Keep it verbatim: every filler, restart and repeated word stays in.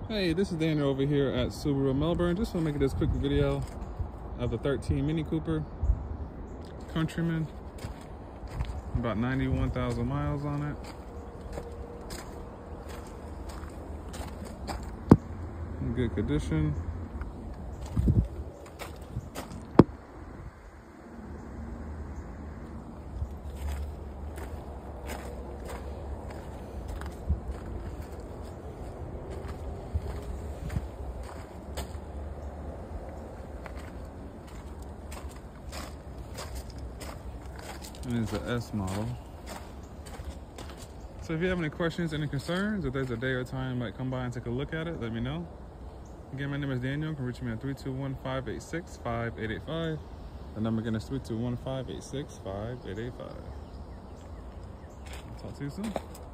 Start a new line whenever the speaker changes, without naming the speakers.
Hey, this is Daniel over here at Subaru Melbourne. Just want to make this quick video of the thirteen Mini Cooper Countryman. About ninety-one thousand miles on it. In good condition. And it's an S model. So if you have any questions, any concerns, if there's a day or time you might come by and take a look at it, let me know. Again, my name is Daniel. You can reach me at three two one, five eight six, five eight eight five. The number again is three two one, five eight six, five eight eight five. Talk to you soon.